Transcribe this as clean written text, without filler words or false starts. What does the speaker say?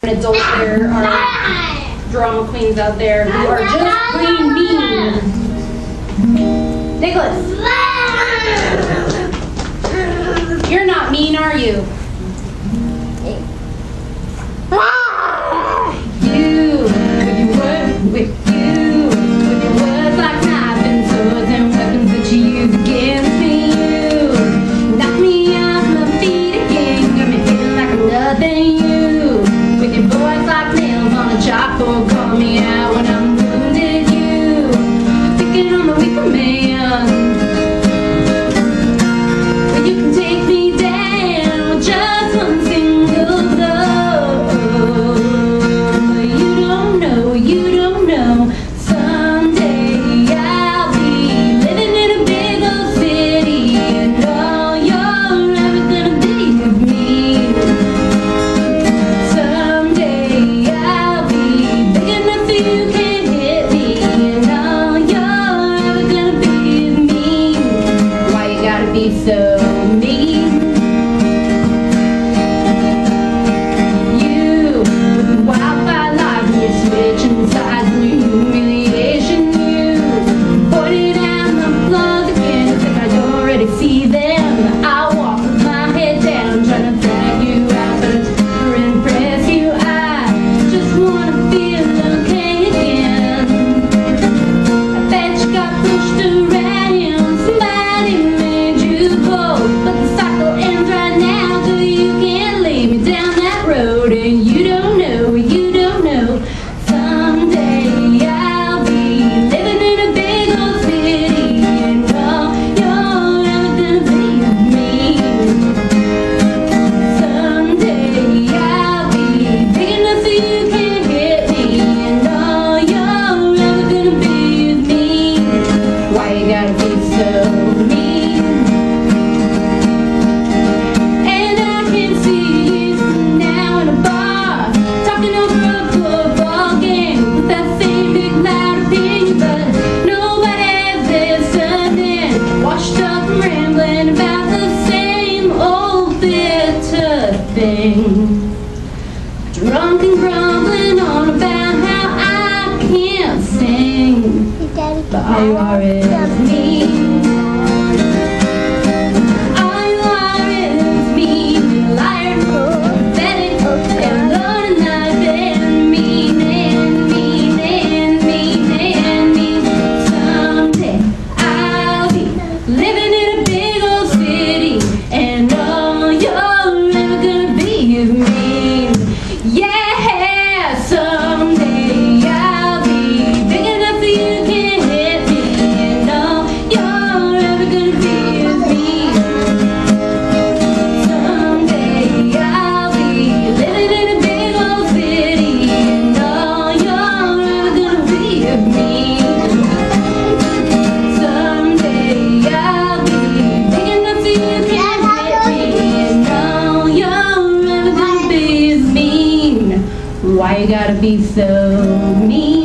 Adults, there are drama queens out there who are just plain mean. Nicholas, you're not mean, are you? You, with your words like knives and swords and weapons that you use against me. You knock me off my feet again, got me feeling like I'm nothing. With your voice like nails on a chalkboard, call me out when I'm wounded. You picking on the weaker man. Well, you can take me down with just one single blow. But you don't know. Someday I'll be living in a big old city, and all you're ever gonna be with me. So mean. You, with your wildfire lies and your switching sides and your humiliation. You pointed out my flaws again as if I don't already see them. I walk with my head down trying to drag you out, but it's to impress you. I just wanna feel okay again. I bet you got pushed around, somebody made you go, but the cycle ends right now, so you can't lay me down that road. And you don't know, someday I'll be living in a big old city, and all you're ever gonna be with me. Someday I'll be big enough so you can't hit me, and all you're ever gonna be with me. Why you gotta be so mean? And I can see you now in a bar, talking over a football game with that same big loud opinion, but nobody's listening. Washed up and rambling about the same old bitter thing. Drunk and grumbling on about how I can't sing, but all you are is mean. All you are is mean, a liar, pathetic, and blood and knife, and mean, and mean, and mean, and mean. Someday I'll be living in a big old city, and all you're ever gonna be is mean. Yeah, someday I'll be big enough so you can't hit me, and all you're ever gonna be is mean. Someday I'll be living in a big old city, and all you're ever gonna be is mean. Someday I'll be big enough so you can't hit me, and all you're ever gonna be is mean. Why you gotta be so mean?